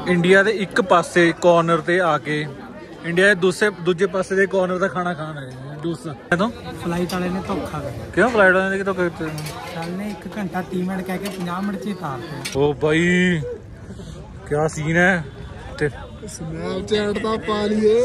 India के एक पासे कॉर्नर ते आके इंडिया के दूजे पासे दे कॉर्नर का खाना खाना है दूसरा तो फ्लाइट वाले ने धोखा कर क्यों फ्लाइट वाले ने धोखा किया चल ने 1 घंटा 30 मिनट कह के 50 मिनट च उतारते ओ भाई क्या सीन है ते स्नैपचैट दा पा लिए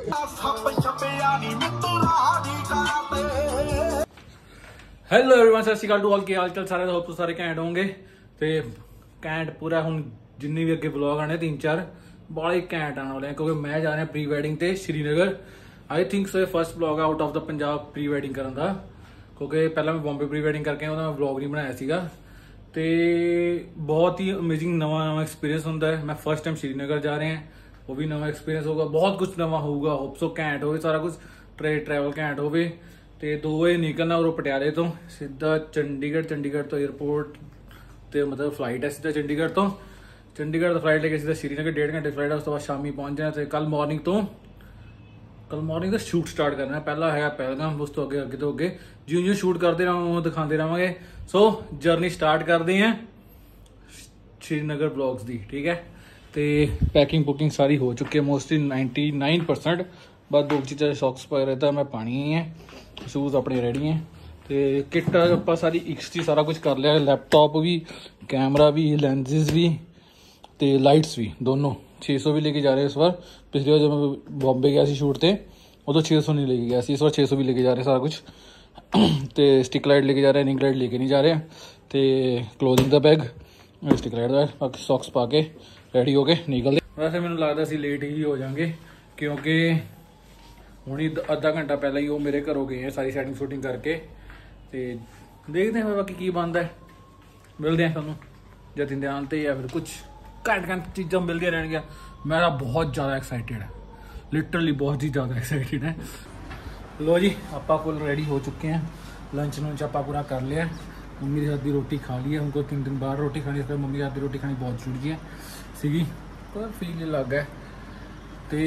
हेलो एवरीवन सत श्री अकाल टू ऑल के हाल चाल सारे होप तो सारे घैंट होंगे ते घैंट पूरा हुन जिन्नी भी अगे व्लॉग आने 3-4 बड़े घैंट आने वाले क्योंकि मैं जा रहा प्री वैडिंग ते Srinagar I think so first vlog out of the Punjab pre wedding करन दा क्योंकि पहला मैं बॉम्बे प्री वैडिंग करके मैं व्लॉग नहीं बनाया सीगा ते बहुत ही अमेजिंग नवा एक्सपीरियंस होंदा है। मैं फर्स्ट टाइम श्रीनगर जा रहे हैं, वो भी नवा एक्सपीरियंस होगा, बहुत कुछ नवा होगा। होप सो घैंट होवे सारा कुछ, ट्रैवल घैंट होवे ते 2 बजे निकलना और पटियाले तो सीधा चंडीगढ़ तो एयरपोर्ट ते मतलब फ्लाइट है सीधा चंडीगढ़ तो फ्लाइट लेके सीधा श्रीनगर 1.5 घंटे फ्लाइट है। उस तो बाद शामी पहुंच जाना ते कल मॉर्निंग तो शूट स्टार्ट करना है। पहला है पहलगाम, उस तो अगे तो अगे जिं शूट करते रहो दिखाते रहेंगे। सो जर्नी स्टार्ट करते हैं श्रीनगर ब्लॉग्स दी, ठीक है। तो पैकिंग पुकिंग सारी हो चुकी है मोस्टली 99%। बस 2 चीज़ा सॉक्स पाए रहता मैं पानी ही है, शूज़ अपने रेडी हैं तो किट आप सारी XT सारा कुछ कर लिया। लैपटॉप भी, कैमरा भी, लेंसेज भी तो लाइट्स भी दोनों 600 भी लेके जा रहे हैं इस बार। पिछली बार जब मैं बॉम्बे गया शूट थे उदो 600 नहीं लेके गया, इस बार 600 भी लेके जा रहे हैं सारा कुछ। तो स्टिक लाइट लेके जा रहे हैं, रिंग लाइट लेके नहीं जा रहे हैं। तो क्लोथिंग का बैग, स्टिक लाइट का, बाकी सॉक्स पा के रेडी हो के निकलते। वैसे मैंने लगता असीं लेट ही हो जाएंगे क्योंकि हुण ही आधा घंटा पहले ही वो मेरे घरों गए हैं सारी सैटिंग शूटिंग करके। तो देखते हैं बाकी की बनता है, मिलते हैं तुहानूं जतिन ध्यान ते या फिर कुछ घैंट चीज़ां मिलदियां रहणगियां। मेरा बहुत ज़्यादा एक्साइटेड है, लिटरली बहुत ही ज़्यादा एक्साइटेड है। लो जी आप फुल रेडी हो चुके हैं, लंच आप पूरा कर लिया। मम्मी के हाथ की रोटी खा ली है, उनको 3 दिन बाहर रोटी खानी, इसलिए मम्मी के हाथ की रोटी खानी बहुत जरूरी है सी पर फील लग है। तो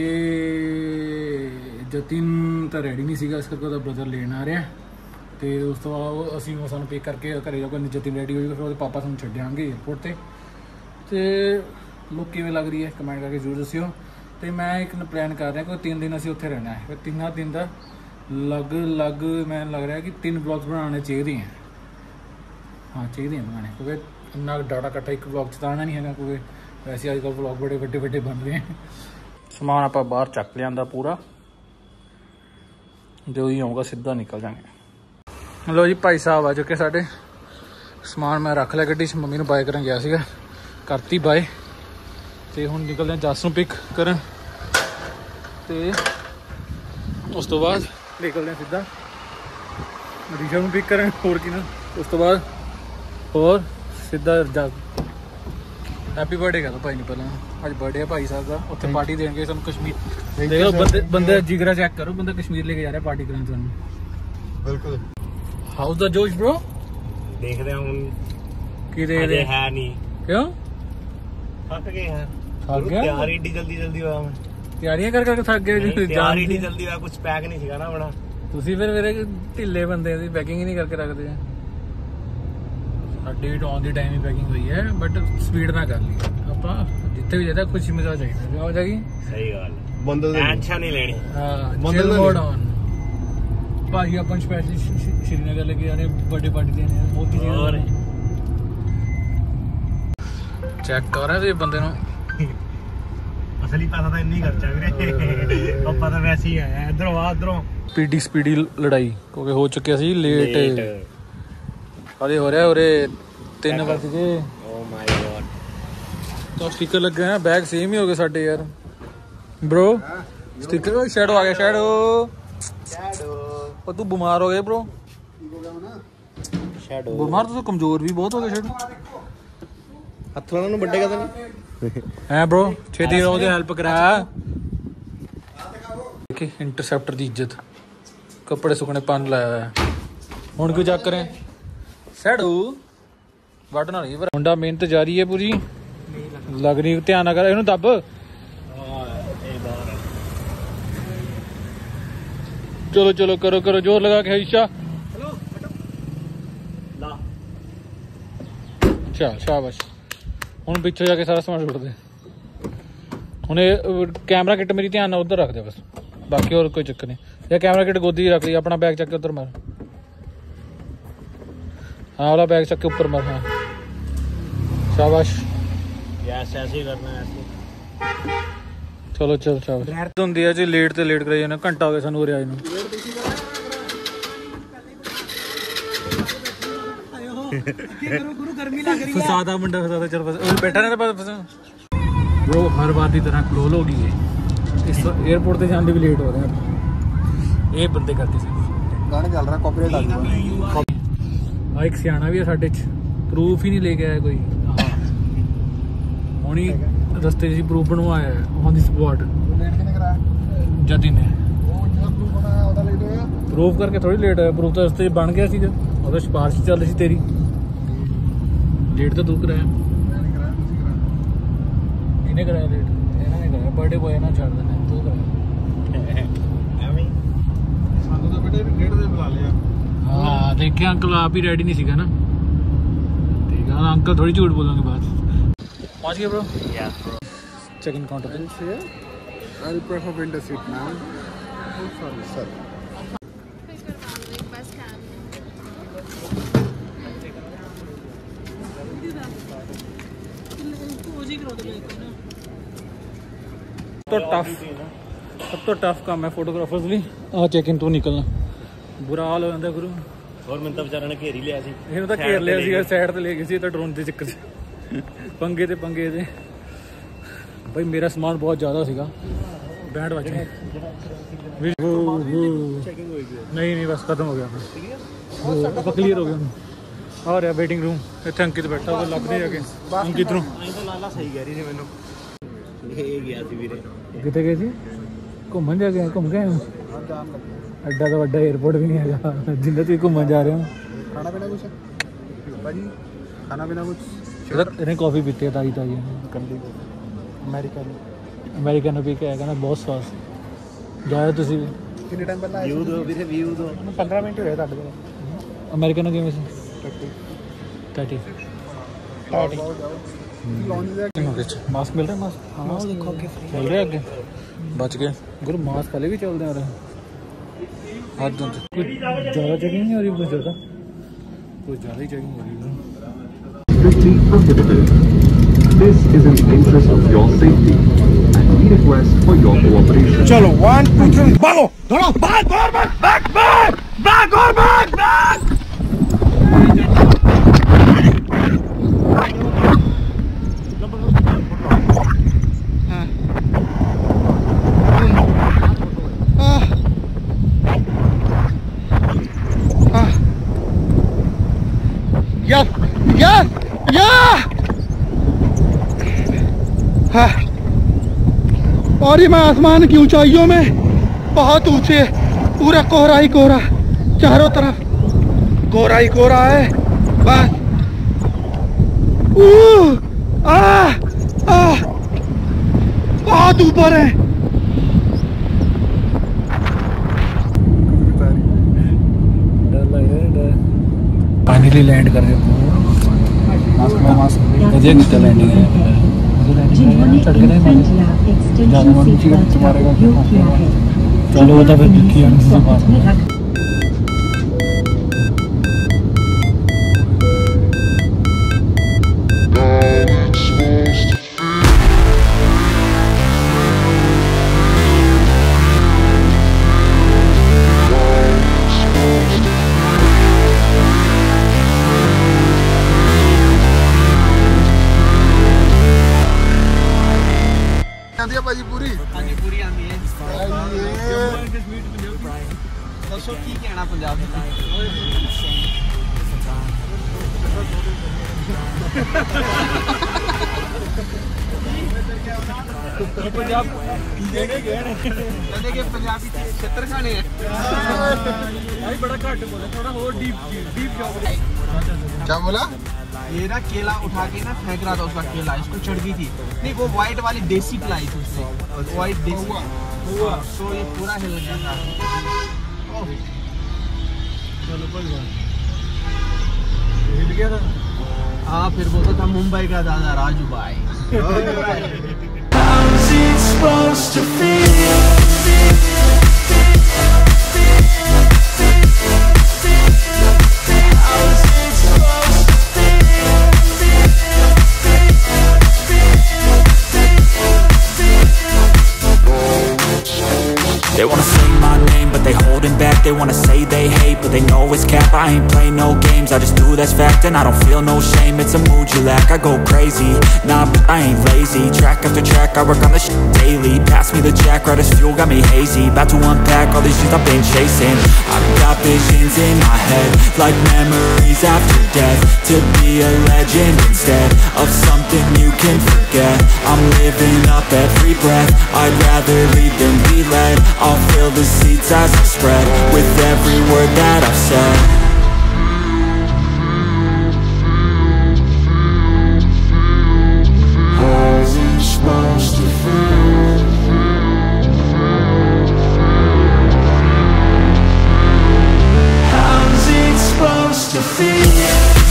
जतिन तो रेडी नहीं सीगा, इस करके उसका ब्रदर लेन आ रहा है। तो उस तो बाद असीं सानूं पिक करके घरे जाऊगा, जतिन रेडी हो जाएगा, फिर वो पापा सानूं छड्डांगे एयरपोर्ट ते। तो लुक किवें लग रही है कमेंट करके जरूर दस्सिओ। तो मैं एक प्लान कर रहा कि 3 दिन असीं उत्थे रहना है, फिर 3 दिन का लग मैं लग रहा है कि 3 ब्लॉग्स बनाने चाहिए हैं। हाँ चाहिए हैं बनाने, क्योंकि इन्ना डाटा कट्ठा एक ब्लॉग च आना नहीं है, क्योंकि वैसे अजकल ब्लॉग बड़े ਵੱਡੇ बन रहे हैं। समान आप बाहर चक लिया पूरा, जो ही आऊँगा सीधा निकल जाएंगे। लो जी भाई साहब आ चुके साढ़े, समान मैं रख लिया गड्डी च, मम्मी बाय करन गया सीगा, करती बाय। तो हुण निकलते हैं जस नूं पिक करन, तो उस तो बाद निकलते हैं सीधा ऋषभ नूं पिक करन, होर की ना। उस तो बाद और सीधा जा हैप्पी बर्थडे करो भाई ने पहले, अज बर्थडे है भाई साहब का, उत्थे पार्टी देंगे सानूं कश्मीर। देखो बंदे जिगरा चेक करो, बंदा कश्मीर लेके जा रहा है पार्टी करने सानूं। बिल्कुल हाउस द जोश ब्रो, देखते हैं हुण की दे दे है नहीं क्यों थक गए हैं, थक गया तैयारी एडी जल्दी हुआ, मैं तैयारियां कर करके थक गए। तैयारी एडी जल्दी हुआ, कुछ पैक नहीं सीगा ना बना। ਤੁਸੀਂ ਫਿਰ ਮੇਰੇ ਢਿੱਲੇ ਬੰਦੇ ਦੀ ਪੈਕਿੰਗ ਹੀ ਨਹੀਂ ਕਰਕੇ ਰੱਖਦੇ ਆ। ਸਾਡੀ ਵੀ ਔਨ ਦੀ ਟਾਈਮ ਹੀ ਪੈਕਿੰਗ ਹੋਈ ਹੈ, ਬਟ ਸਪੀਡ ਨਾਲ ਕਰ ਲਈ ਆਪਾਂ, ਜਿੱਥੇ ਵੀ ਜਾਂਦਾ ਖੁਸ਼ੀ ਮਜ਼ਾ ਚਾਹੀਦਾ ਵੀ ਹੋ ਜਾਗੀ। ਸਹੀ ਗੱਲ, ਬੰਦੇ ਟੈਨਸ਼ਨ ਨਹੀਂ ਲੈਣੀ। ਹਾਂ ਬੰਦੇ ਮੋਡ ਔਨ ਭਾਈ, ਆਪਾਂ ਸਪੈਸ਼ਲੀ ਸ਼੍ਰੀਨਗਰ ਲੈ ਕੇ ਜਾ ਰਹੇ ਬਰਥਡੇ ਪਾਰਟੀ ਦੇਣੇ ਆ, ਬਹੁਤ ਚੀਜ਼ਾਂ ਚੈੱਕ ਕਰ ਰਹੇ ਬੰਦੇ ਨੂੰ। असली पैसा तो इन्नी खर्चा वीरे, पापा तो वैसे ही आया इधरों आ उधरों। स्पीडी लड़ाई क्योंकि हो चुके सी लेट, अरे हो रहा है 3 बज गए। ओह माय गॉड, तो स्टिकर लग गए हैं, बैग सेम ही हो गए साडे यार ब्रो। स्टिकर शैडो आ गया, शैडो और तू बीमार हो गए ब्रो। शैडो बीमार तो कमजोर भी बहुत हो गए। शैडो हथ लाना बड्डे का है ब्रो, छेती रोज हेल्प करा। इंटरसेप्टर की इज्जत, कपड़े सुकने पान लाया है, हुण क्यों चक रहे सैडू वट ना नहीं। मुंडा मेहनत जारी है पूरी, लग रही ध्यान ना कर, इनू दब। चलो चलो करो जोर लगा के ईशा, चल शाबाश। हुण पिछे जाके सारा समान सुट दे। ਹੁਣ ਇਹ ਕੈਮਰਾ ਕਿੱਟ ਮੇਰੀ ਧਿਆਨ ਨਾਲ ਉੱਧਰ ਰੱਖ ਦੇ ਬਸ, ਬਾਕੀ ਹੋਰ ਕੋਈ ਚੱਕਰ ਨਹੀਂ। ਜਾਂ ਕੈਮਰਾ ਕਿੱਟ ਗੋਦੀ ਰੱਖ ਲਈ, ਆਪਣਾ बैग ਚੱਕ के उधर मार। हाँ वाला बैग चक के ऊपर मार। हाँ शाबाश, ऐसे ही करना है ऐसे। चलो चल शाबाश। ਹੁੰਦੀ ਹੈ ਜੀ ਲੇਟ ਤੇ ਲੇਟ ਕਰਾਈ ਜਾਂਦੇ, ਘੰਟਾ ਹੋ ਗਿਆ ਸਾਨੂੰ ਉਰੇ ਆਏ ਨੂੰ। ਫਸਾਦਾ ਮੁੰਡਾ ਫਸਾਦਾ, ਚਲ ਬਸ ਉਹ ਬੈਠਾ ਰਹਿੰਦਾ ਬਸ। ब्रो हर बार की तरह क्लोज हो गई है, इस एयरपोर्ट से जाने भी लेट हो रहे हैं। ये बंदे करते सी गाने चल रहा कॉपीराइट आ गया। एक सियाना भी है साडे च, प्रूफ ही नहीं लेके आया कोई। हुणी रस्ते च प्रूफ बनवाया है ऑन दी स्पॉट। जति ने प्रूफ करके थोड़ी लेट होया, प्रूफ तो रस्ते बन गया सीगा, और सिफारिश चल रही तेरी। लेट तो तू कराया, इन्हें कराया लेट, इन्होंने कराया बर्थडे बॉय ना छड़ देना तू कराया। ਸਾਨੂੰ ਤਾਂ ਬੇਟੇ ਡੇਢ ਦੇ ਬੁਲਾ ਲਿਆ। हाँ देखिए अंकल आप ही रेडी नहीं सीगा ना, ठीक है अंकल थोड़ी झूठ बोलेंगे बात। पहुंच गए bro? Yes bro. Check in counter. I'll prefer window seat ma'am. Sorry sir. तो टफ, सब तो टफ काम है फोटोग्राफर्स लिए। आ चेक इन तो निकलना बुरा हाल हो जाता गुरु। और मैं तो बेचारा ने घेर ही लिया सी, ਇਹਨੂੰ ਤਾਂ ਘੇਰ ਲਿਆ ਸੀ, ਸਾਈਡ ਤੇ ਲੈ ਗਏ ਸੀ ਤਾਂ ਡਰੋਨ ਦੇ ਚੱਕਰ 'ਚ ਪੰਗੇ ਤੇ ਬਈ ਮੇਰਾ ਸਮਾਨ ਬਹੁਤ ਜ਼ਿਆਦਾ ਸੀਗਾ, ਬੈਂਡ ਵੱਜ ਗਏ। ਨਹੀਂ ਬਸ ਖਤਮ ਹੋ ਗਿਆ, ਆਪਾਂ ਕਲੀਅਰ ਹੋ ਗਿਆ। ਆ ਰਿਹਾ ਵੇਟਿੰਗ ਰੂਮ, ਇੱਥੇ ਅੰਕਿਤ ਬੈਠਾ, ਉਹ ਲੱਭ ਨਹੀਂ ਅੱਗੇ ਅੰਕਿਤ ਨੂੰ। ਤਾਂ ਲਾਲਾ ਸਹੀ ਕਹਿ ਰਹੀ ਸੀ ਮੈਨੂੰ, ਇਹ ਗਿਆ ਸੀ ਵੀਰੇ। ਕਿੱਥੇ ਗਏ ਸੀ? ਘੁੰਮਣ ਜਾ ਕੇ ਘੁੰਮ ਕੇ ਆਏ ਹੋ? ਐਡਾ ਤਾਂ ਵੱਡਾ 에어ਪੋਰਟ ਵੀ ਨਹੀਂ ਹੈਗਾ ਜਿੰਨਾ ਤੁਸੀਂ ਘੁੰਮਣ ਜਾ ਰਹੇ ਹੋ। ਖਾਣਾ ਪੀਣਾ ਕੁਛ ਭਾਜੀ, ਖਾਣਾ ਪੀਣਾ ਕੁਛ? ਇਹਨੇ ਕਾਫੀ ਪੀਤੀ ਹੈ ਤਾਜ਼ੀ ਤਾਜ਼ੀ, ਅਮਰੀਕਨ ਨੂੰ ਪੀ ਕੇ ਆਇਆ, ਕਹਿੰਦਾ ਬਹੁਤ ਸਵਾਦ। ਜਾਓ ਤੁਸੀਂ ਵੀ। ਕਿੰਨੇ ਟਾਈਮ ਪਹਿਲਾਂ ਵਿਊ ਦੋ ਵੀਰੇ, ਵਿਊ ਦੋ। 15 ਮਿੰਟ ਹੋਏ ਤੁਹਾਡੇ ਕੋਲ। ਅਮਰੀਕਨ ਨੂੰ ਕਿਵੇਂ ਸੀ? 30 मास्क मिल रहा है? मास्क हाँ देखो आगे मिल रहा है, आगे बच गए गुरु। मास्क पहले भी चलते हैं हाथ धोते। कुछ ज़्यादा चेकिंग नहीं हो रही, कुछ ज़्यादा ही चेकिंग हो रही है। Strictly prohibited. This is in the interest of your safety and we request for your cooperation. चलो 1 2 3 भागो, दौड़ो, भाग और भाग, भाग भाग भाग और भाग भाग। और ये मैं आसमान की ऊंचाइयों में बहुत ऊंचे, पूरा कोहरा ही कोहरा, चारों तरफ कोहरा ही कोहरा है बस। बहुत ऊपर है। फाइनली लैंड कर गए। मजे नहीं लैंडिंग है, चलो वो तो फिर देखिए। भाजी पूरी पूरी आती है। दसो की कहना पंजाब पंजाब पंजाबी छत्तर खाने हैं भाई, बड़ा घट बोला, थोड़ा और डीप डीप जाओ। क्या बोला? ये ना केला उठा के ना फेंक रहा था, उसका केला इसको चढ़ गई थी। नहीं वो व्हाइट वाली देसी पिलाई थी उससे, व्हाइट देसी हुआ तो ये पूरा हिल गया था। चलो कोई बात हिल गया था। हाँ फिर वो तो था मुंबई का दादा राजू भाई। They wanna say my name, but they holding back. They wanna say they hate, but they know it's cap. I ain't play no games, I just do that's fact. And I don't feel no shame, it's a mood you lack. I go crazy, nah, but I ain't lazy. Track after track, I work on this shit daily. Pass me the jack, right as fuel, got me hazy. About to unpack all these things I've been chasing. I've got visions in my head, like memories after death. To be a legend instead of something you can forget. I'm living up every breath, I'd rather lead than be led. I'll fill the seats as I spread with every word that I've said. How's it supposed to feel? How's it supposed to feel?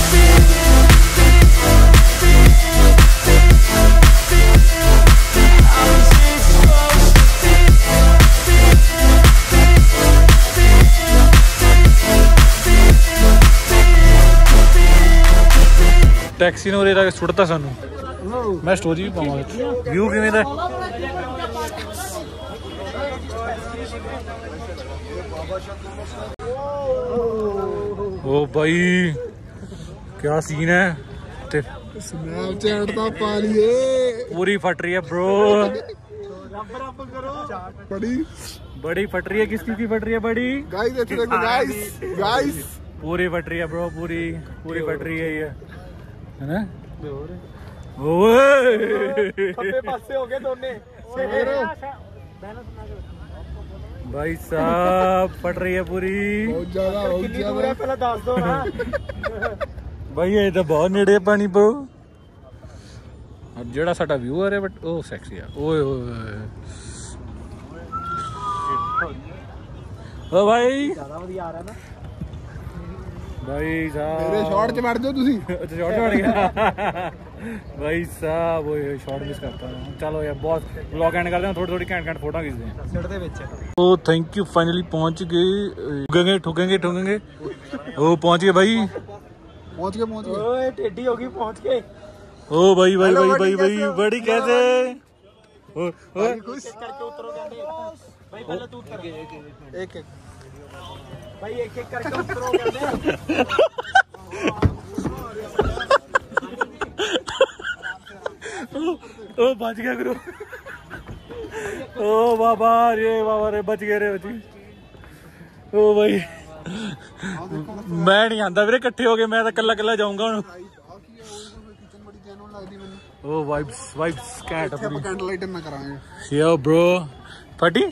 Taxi ਨੇ ਉਰੇ ਲਾ ਕੇ ਸੁੱਟਤਾ ਸਾਨੂੰ। ਮੈਂ story ਵੀ ਪਾਵਾਂਗਾ। View ਕਿਵੇਂ ਦਾ? ओ भाई क्या scene है ते स्नैपचैट तो पा लिए पूरी फट रही है ब्रो। बड़ी फट रही है। किसकी की फट रही है? बड़ी गाइस देखो गाइस गाइस पूरी फट रही है ब्रो। पूरी फट रही है ये, है ना? ओए खब्बे पासे हो गए दोने भाई साहब, फट रही है पूरी। बहुत ज्यादा पहले दस दो ना भाई ये तो बहुत नेड़े पानी ब्रो। और जेड़ा साडा व्यूअर है बट ओ सेक्सी है। ओए ओए ओ भाई ज्यादा बढ़िया आ रहा है ना भाई साहब। मेरे शॉट च बैठ जाओ तुसी। अच्छा शॉट बैठ गया भाई साहब। वो शॉट मिस करता हूं। चलो यार बहुत ब्लॉग एंड करते हैं। थोड़ी घंट फोटो खींचते हैं। सिर दे विच ओ थैंक यू फाइनली पहुंच गए। ठुकेंगे ओ पहुंच गए भाई। पहुंच गए ओए टेढ़ी होगी पहुंच के। ओ भाई बड़ी कैसे? ओ खुश करके उतरो कहने भाई पहले तू उतर एक भाई एक करके उतरो कहने। ओ बच गया गुरु। ओ बाबा रे बच गए। ओ भाई मैं नहीं आंदा वीरे, इकट्ठे हो गए। मैं तो कल्ला जाऊंगा हुण। ओ वाइब्स कैट अपनी कैंडल लाइट ना करांगे। यो ब्रो फटी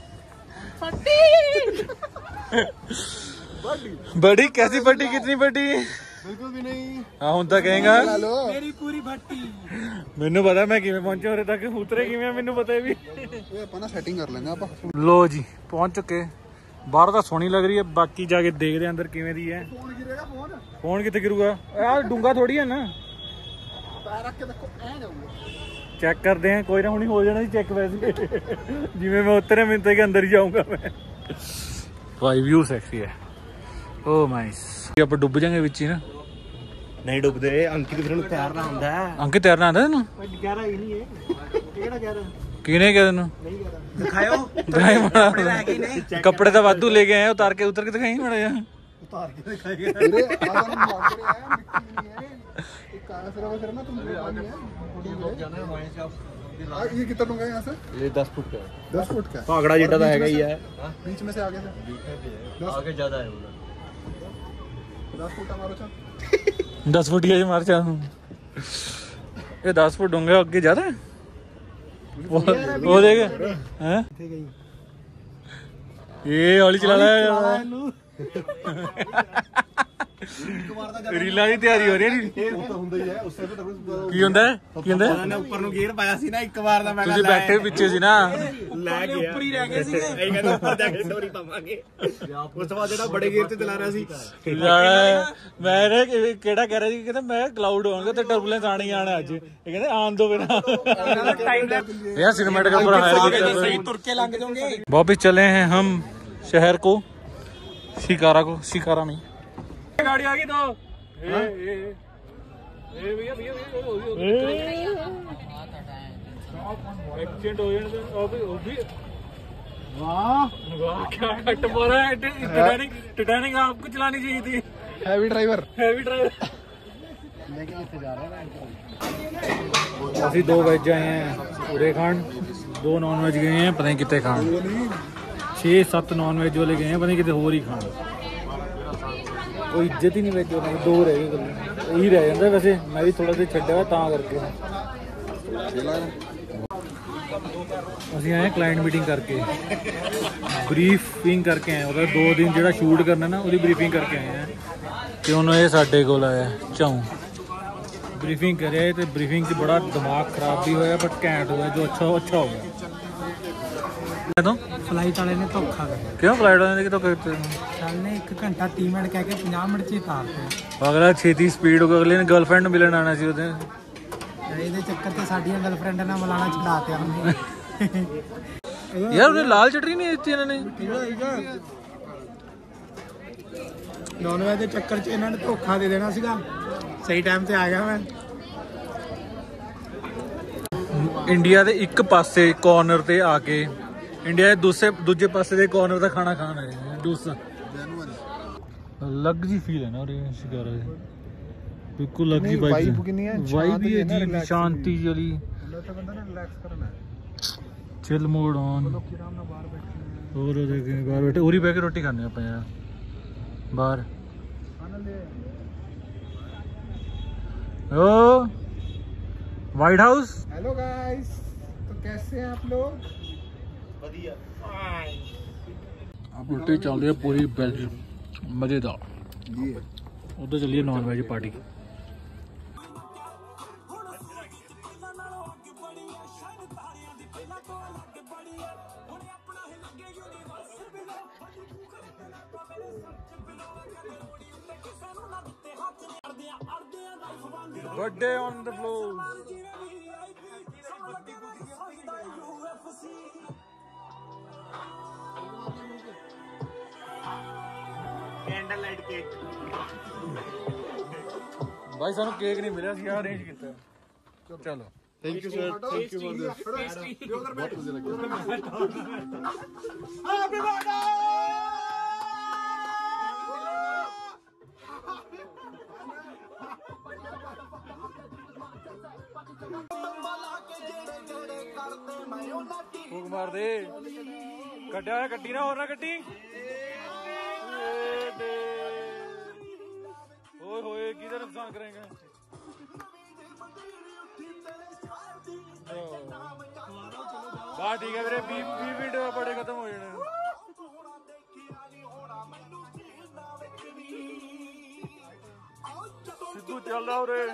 बड़ी कैसी फटी? कितनी फटी? बिल्कुल भी नहीं। हाँ हुण तां कहेगा मेरी पूरी भट्टी। मैनू पता मैं किवें पहुंचा उरे तक। उतरे किवें मैनू पता है भी। ओए अपन ना सेटिंग कर लेंगे ਆਪਾਂ। लो जी पहुंच चुके। बाहर तो सोहनी लग रही है, बाकी जाके देखते हैं अंदर किवें दी है। फोन गिरेगा फोन कितने गिरूगा यार? डूंगा थोड़ी है ना। पैर रख के देखो ऐ जाऊंगा। चेक करते हैं। कोई ना होनी हो जाना चेक वैसे जिवें मैं उतरे मिनट के अंदर ही जाऊंगा मैं। भाई व्यू सेक्सी है। Oh nice. आप डुब जाएंगे विच ही ना। नहीं डुबदे। अंकित फिर तैरना आंदा है। अंकित तैरना आंदा तैनूं? गहरा ही नहीं है। केड़ा गहरा किने क्या तैनूं दिखायो? कपड़े तो वाधू ले गए हैं। उतार के दिखाई माड़ा जा। उतार के दिखाएगा। अरे आदम भाग रहे हैं, मिट्टी नहीं है। एक काला सिरा करना तुम पानी है। जाना है वहीं से। ये कितना डूंगा है यहाँ से? ये 10 फुट का है। 10 फुट का। पागड़ा जितना तो हैगा ही है। बीच में से आगे से आगे ज्यादा है। 10 फुट मारो चा। 10 फुट ही मार चा। ये 10 फुट डूंगा आगे ज्यादा है। वो देख हैं ये हौली चला रहा है। ਰੀਲਾਂ ਦੀ ਤਿਆਰੀ ਹੋ ਰਹੀ ਹੈ। ਇਹ ਤਾਂ ਹੁੰਦਾ ਹੀ ਹੈ। ਉਸੇ ਤੇ ਕੀ ਹੁੰਦਾ ਉਹਨਾਂ ਨੇ ਉੱਪਰ ਨੂੰ ਗੇਅਰ ਪਾਇਆ ਸੀ ਨਾ ਇੱਕ ਵਾਰ ਦਾ। ਮੈਂ ਤੁਸੀਂ ਬੈਠੇ ਪਿੱਛੇ ਸੀ ਨਾ। ਲੈ ਗਿਆ ਉੱਪਰ ਹੀ ਰਹਿ ਗਏ ਸੀਗੇ। ਇਹ ਕਹਿੰਦਾ ਉੱਪਰ ਜਾ ਕੇ ਡੋਰੀ ਪਾਵਾਂਗੇ। ਉਸ ਤੋਂ ਬਾਅਦ ਜਿਹੜਾ ਬੜੇ ਗੇਅਰ ਤੇ ਚਲਾ ਰਿਹਾ ਸੀ ਮੈਂ ਕਿਹੜਾ ਕਹਿ ਰਿਹਾ ਸੀ, ਕਹਿੰਦਾ ਮੈਂ ਕਲਾਊਡ ਹੋਣਗੇ ਤੇ ਟਰਬੂਲੈਂਸ ਆਣੀ ਆਣਾ ਅੱਜ। ਇਹ ਕਹਿੰਦੇ ਆਣ ਦੋ ਬਿਨਾ यार सिनेमैटिक का पूरा हायर किया। सही तुर के लंघ जाओगे। वापिस चले हैं हम शहर को, शिकारा नहीं। गाड़ी आ गई तो एक्सीडेंट हो जाने वाह वाह क्या कट मारा है। टाइटैनिक आपको चलानी चाहिए थी। हैवी ड्राइवर ਅਸੀਂ 2 ਵੈਜ ਆਏ हैं उरे खान, 2 नॉन वेज गए हैं पता नहीं कितने खान, 6-7 नॉन वेज वाले गए हैं पता नहीं कितने होर ही खान। कोई इज्जत ही नहीं वेज वाले, 2 रह गए यही रह जाता। वैसे मैं भी थोड़ा जिहा छड्डिया ਤਾਂ ਕਰਕੇ ਅਸੀਂ ਆਏ ਕਲਾਇੰਟ ਮੀਟਿੰਗ ਕਰਕੇ, ਬਰੀਫਿੰਗ ਕਰਕੇ ਆਏ। ਉਹਦਾ 2 ਦਿਨ ਜਿਹੜਾ ਸ਼ੂਟ ਕਰਨਾ ਨਾ ਉਹਦੀ ਬਰੀਫਿੰਗ ਕਰਕੇ ਆਏ ਆ। ਤੇ ਹੁਣ ਇਹ ਸਾਡੇ ਕੋਲ ਆਇਆ ਚਾਉ ਬਰੀਫਿੰਗ ਕਰਿਆ ਤੇ ਬਰੀਫਿੰਗ 'ਚ ਬੜਾ ਦਿਮਾਗ ਖਰਾਬ ਵੀ ਹੋਇਆ ਬਟ ਘੈਂਟ ਹੋਇਆ ਜੋ ਅੱਛਾ ਹੋ ਗਿਆ। ਕਦੋਂ ਫਲਾਈਟ ਵਾਲੇ ਨੇ ਧੋਖਾ ਕਰਿਆ। ਕਿਉਂ ਫਲਾਈਟ ਵਾਲੇ ਨੇ ਧੋਖਾ ਕੀਤਾ? ਚੱਲਨੇ 1 ਘੰਟਾ 30 ਮਿੰਟ ਕਹਿ ਕੇ 50 ਮਿੰਟ 'ਚ ਹੀ ਤਾਰਤੇ। ਅਗਲਾ ਛੇਤੀ ਸਪੀਡ ਹੋ ਗਿਆ, ਅਗਲੇ ਨੇ ਗਰਲਫ੍ਰੈਂਡ ਨੂੰ ਮਿਲਣ ਆਉਣਾ ਸੀ ਉਹਦੇ। ਇਹਦੇ ਚੱਕਰ 'ਚ ਸਾਡੀਆਂ ਗਰਲਫ੍ਰੈਂਡਾਂ ਨਾਲ ਮਿਲਾਣਾ ਛਡਾਤੇ ਉਹਨੇ। ਯਾਰ ਉਹਨੇ ਲਾਲ ਚਟਨੀ ਨਹੀਂ ਦਿੱਤੀ ਇਹਨਾਂ ਨੇ। ਨੌਨ ਵੈਜ ਦੇ ਚੱਕਰ 'ਚ ਇਹਨਾਂ ਨੇ ਧੋਖਾ ਦੇ ਦੇਣਾ ਸੀਗਾ। ਸਹੀ ਟਾਈਮ ਤੇ ਆ ਗਿਆ ਮੈਂ। ਇੰਡੀਆ ਦੇ ਇੱਕ ਪਾਸੇ ਕਾਰਨਰ ਤੇ ਆ ਕੇ ਇੰਡੀਆ ਦੇ ਦੂਜੇ ਪਾਸੇ ਦੇ ਕਾਰਨਰ ਦਾ ਖਾਣਾ ਖਾਣ ਆਏ ਡੋਸਾ। ਅਲੱਗ ਜੀ ਫੀਲ ਹੈ ਨਾ ਉਹਦੇ ਸ਼ਿਕਾਰਾ ਦੀ, ਬਿਲਕੁਲ ਅਲੱਗ ਜੀ ਵਾਈਬ ਕਿੰਨੀ ਹੈ। ਵਾਈਬ ਵੀ ਅਜੀਬ ਸ਼ਾਂਤੀ ਵਾਲੀ, ਬੰਦਾ ਨਾ ਰਿਲੈਕਸ ਕਰਨਾ, ਚਿਲ ਮੋਡ ਔਨ। ਹੋਰ ਉਹਦੇ ਬਾਹਰ ਬੈਠੇ ਉਰੀ ਬਹਿ ਕੇ ਰੋਟੀ ਖਾਣੇ ਆਪਾਂ ਯਾਰ ਬਾਹਰ। Oh White House. Hello guys, तो कैसे हैं आप लोग? ਵਧੀਆ रोटी चल रही है पूरी वेज मजेदार। उधर चलिए non veg party. Birthday on the floor. Candle light cake. भाई सानू केक नहीं मिला, ਅਸੀਂ ਅਰੇਂਜ ਕੀਤਾ। चलो thank you sir, thank you for this. बहुत मजे लगे। Happy birthday. फूक मार दे, कड्डा कट्टी ना, और ना कट्टी। ओए होए किधर नुकसान करेंगे। बात ठीक है मेरे 20 मिनट बड़े खत्म हो जाने। सिद्धू चल रहा रे।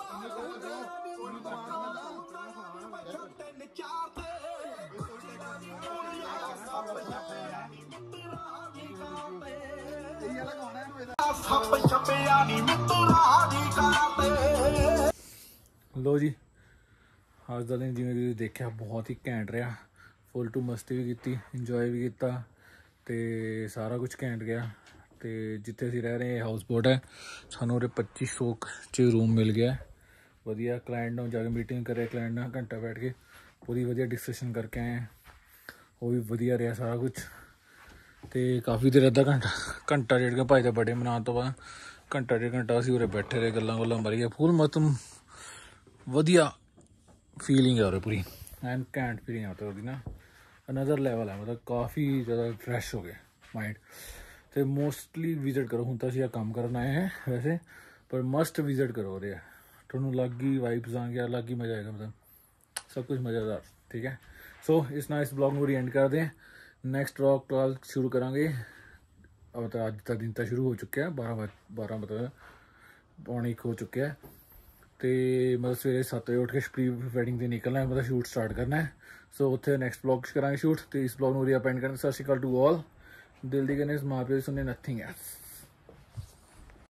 लो जी ਅੱਜ ਦਾ ਦਿਨ ਜਿਵੇਂ ਤੁਸੀਂ ਦੇਖਿਆ ਬਹੁਤ ਹੀ ਘੈਂਟ ਰਿਹਾ। ਫੁੱਲ ਟੂ ਮਸਤੀ ਵੀ ਕੀਤੀ, ਇੰਜੋਏ ਵੀ ਕੀਤਾ ਤੇ ਸਾਰਾ ਕੁਝ ਘੈਂਟ ਗਿਆ। ਤੇ ਜਿੱਥੇ ਅਸੀਂ ਰਹਿ ਰਹੇ ਹਾਊਸ ਬੋਟ ਹੈ, ਸਾਨੂੰ ਉਰੇ 2500 'ਚ ਰੂਮ ਮਿਲ ਗਿਆ ਵਧੀਆ। ਕਲਾਇੰਟ ਨਾਲ ਜਾ ਕੇ ਮੀਟਿੰਗ ਕਰਿਆ, ਕਲਾਇੰਟ ਨਾਲ ਘੰਟਾ ਬੈਠ ਕੇ ਪੂਰੀ ਵਧੀਆ ਡਿਸਕਸ਼ਨ ਕਰਕੇ ਆਏ। ਉਹ ਵੀ ਵਧੀਆ ਰਿਹਾ ਸਾਰਾ ਕੁਝ। ਤੇ ਕਾਫੀ ਦੇਰ ਅੱਧਾ ਘੰਟਾ ਡੇਢ ਕੇ ਭਾਈ ਦਾ ਬਰਥਡੇ ਮਨਾਉਣ ਤੋਂ ਬਾਅਦ ਘੰਟਾ ਡੇਢ ਘੰਟਾ ਅਸੀਂ ਉਰੇ ਬੈਠੇ ਰਹੇ, ਗੱਲਾਂ ਗੁੱਲਾਂ ਮਾਰੀਆਂ। ਫੁੱਲ ਮਤਲਬ ਵਧੀਆ फीलिंग है और पूरी एंड कैंट फीलिंग आता है ना, अनदर लेवल है। मतलब काफ़ी ज़्यादा फ्रैश हो गया माइंड। तो मोस्टली विजिट करो। हूँ तो असं काम करन आए हैं वैसे, पर मस्ट विजिट करो रहे थोड़ा अलग ही वाइब्स आएंगे, अलग ही मज़ा आएगा। मतलब सब कुछ मज़ेदार, ठीक है। सो इस नाइस ब्लॉग में एंड कर दें। नैक्सट ब्लॉग कल शुरू करांगे। अब तो अज का दिन तो शुरू हो चुका है, 12 मतलब पौने 1 हो चुके हैं। तो मतलब सवेरे 7 बजे उठ के प्री वैडिंग से निकलना है, मतलब शूट स्टार्ट करना है। सो उत्थे नैक्सट ब्लॉग करांगे शूट। तो इस ब्लॉग में एंड करना। सत श्री अकाल टू ऑल। दिल दी गणेश माँ प्यो सुनने नथिंग एल्स।